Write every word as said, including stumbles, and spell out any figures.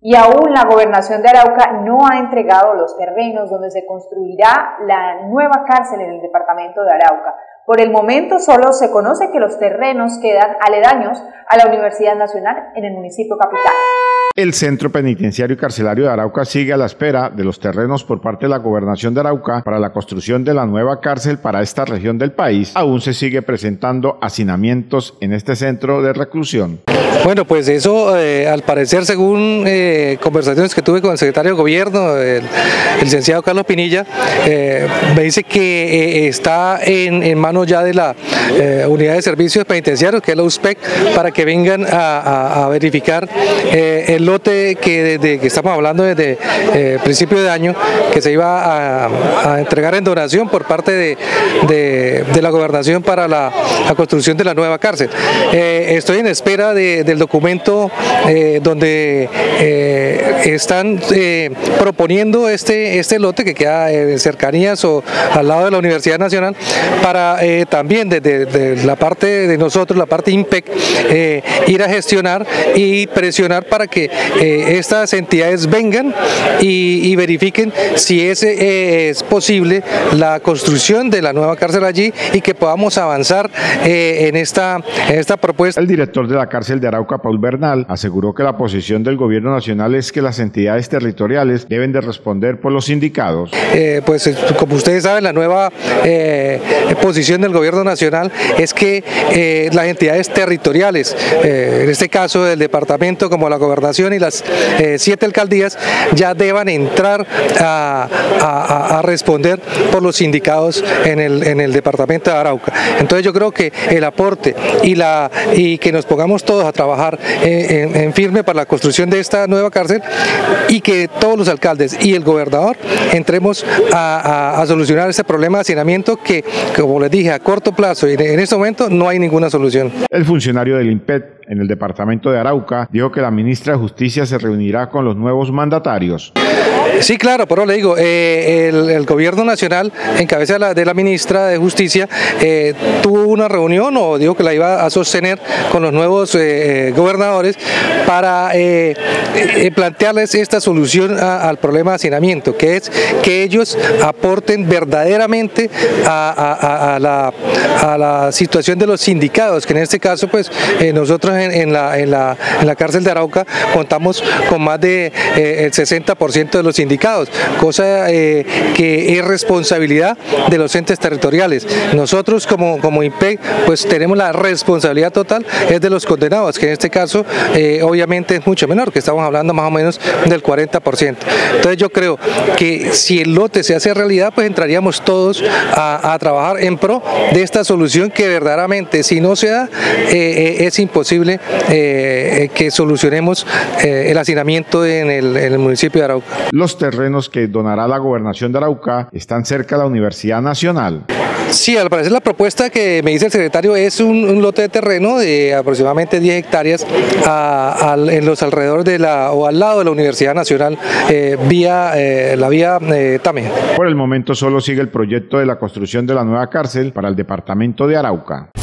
Y aún la Gobernación de Arauca no ha entregado los terrenos donde se construirá la nueva cárcel en el departamento de Arauca. Por el momento solo se conoce que los terrenos quedan aledaños a la Universidad Nacional en el municipio capital. El Centro Penitenciario y Carcelario de Arauca sigue a la espera de los terrenos por parte de la Gobernación de Arauca para la construcción de la nueva cárcel para esta región del país. Aún se sigue presentando hacinamientos en este centro de reclusión. Bueno, pues eso eh, al parecer, según eh, conversaciones que tuve con el secretario de Gobierno, el, el licenciado Carlos Pinilla, eh, me dice que eh, está en, en manos ya de la eh, Unidad de Servicios Penitenciarios, que es la U S P E C, para que vengan a, a, a verificar eh, el lote que desde que estamos hablando desde eh, principio de año, que se iba a, a entregar en donación por parte de, de, de la Gobernación para la, la construcción de la nueva cárcel. Eh, estoy en espera de, del documento eh, donde eh, están eh, proponiendo este, este lote que queda en cercanías o al lado de la Universidad Nacional, para eh, también desde de, de la parte de nosotros, la parte I M P E C, eh, ir a gestionar y presionar para que eh, estas entidades vengan y, y verifiquen si es, eh, es posible la construcción de la nueva cárcel allí y que podamos avanzar eh, en, esta, en esta propuesta. El director de la cárcel de Arauca, Paul Bernal, aseguró que la posición del gobierno nacional es que las entidades territoriales deben de responder por los sindicados. Eh, pues como ustedes saben, la nueva eh, posición del gobierno nacional es que eh, las entidades territoriales, eh, en este caso el departamento como la gobernación y las eh, siete alcaldías, ya deban entrar a, a, a responder por los sindicados en el, en el departamento de Arauca. Entonces yo creo que el aporte y, la, y que nos pongamos todos a trabajar en, en firme para la construcción de esta nueva cárcel y que todos los alcaldes y el gobernador entremos a, a, a solucionar este problema de hacinamiento que, como les dije, a corto plazo y en este momento no hay ninguna solución. El funcionario del I M P E C en el departamento de Arauca dijo que la ministra de Justicia se reunirá con los nuevos mandatarios. Sí, claro, pero le digo, eh, el, el gobierno nacional, en cabeza de la, de la ministra de Justicia, eh, tuvo una reunión, o dijo que la iba a sostener con los nuevos eh, gobernadores para eh, eh, plantearles esta solución a, al problema de hacinamiento, que es que ellos aporten verdaderamente a, a, a, la, a la situación de los sindicados, que en este caso, pues eh, nosotros en, en, la, en, la, en la cárcel de Arauca contamos con más de eh, el sesenta por ciento de los sindicados, cosa eh, que es responsabilidad de los entes territoriales. Nosotros como, como I M P E C pues tenemos la responsabilidad total, es de los condenados, que en este caso eh, obviamente es mucho menor, que estamos hablando más o menos del cuarenta por ciento. Entonces yo creo que si el lote se hace realidad, pues entraríamos todos a, a trabajar en pro de esta solución que verdaderamente, si no se da, eh, es imposible eh, que solucionemos eh, el hacinamiento en el, en el municipio de Arauca. Los terrenos que donará la Gobernación de Arauca están cerca de la Universidad Nacional. Sí, al parecer la propuesta que me dice el secretario es un, un lote de terreno de aproximadamente diez hectáreas a, a, en los alrededores de la o al lado de la Universidad Nacional, eh, vía eh, la vía eh, Tame. Por el momento solo sigue el proyecto de la construcción de la nueva cárcel para el departamento de Arauca.